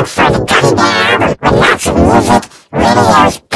for the Gummy Bear with lots of music, videos,